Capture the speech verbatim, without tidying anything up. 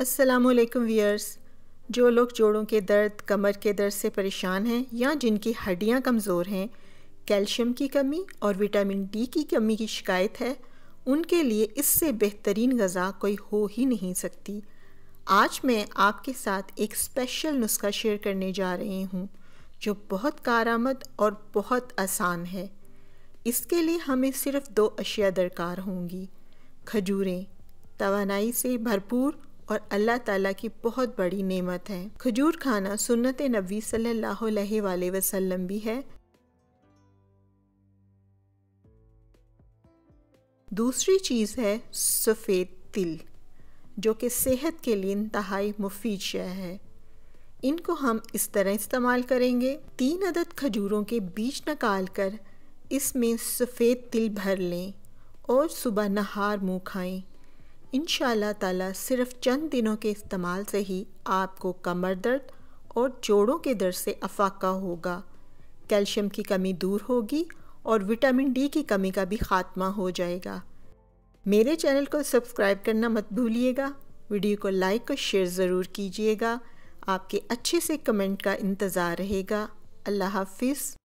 अस्सलामुअलैकुम व्यूअर्स। जो लोग जोड़ों के दर्द, कमर के दर्द से परेशान हैं या जिनकी हड्डियां कमज़ोर हैं, कैल्शियम की कमी और विटामिन डी की कमी की शिकायत है, उनके लिए इससे बेहतरीन ग़ज़ा कोई हो ही नहीं सकती। आज मैं आपके साथ एक स्पेशल नुस्खा शेयर करने जा रही हूँ जो बहुत कारआमद और बहुत आसान है। इसके लिए हमें सिर्फ़ दो अशिया दरकार होंगी। खजूरें तवानाई से भरपूर और अल्लाह ताला की बहुत बड़ी नेमत है। खजूर खाना सुन्नत नबी सल्लल्लाहु अलैहि वसल्लम भी है। दूसरी चीज़ है सफ़ेद तिल, जो कि सेहत के लिए इंतहाई मुफीद शय है। इनको हम इस तरह इस्तेमाल करेंगे। तीन अदद खजूरों के बीज निकाल कर इसमें सफ़ेद तिल भर लें और सुबह नहार मुँह खाएं। इंशाअल्लाह ताला सिर्फ़ चंद दिनों के इस्तेमाल से ही आपको कमर दर्द और जोड़ों के दर्द से अफाका होगा। कैल्शियम की कमी दूर होगी और विटामिन डी की कमी का भी ख़ात्मा हो जाएगा। मेरे चैनल को सब्सक्राइब करना मत भूलिएगा। वीडियो को लाइक और शेयर ज़रूर कीजिएगा। आपके अच्छे से कमेंट का इंतज़ार रहेगा। अल्लाह हाफ़िज़।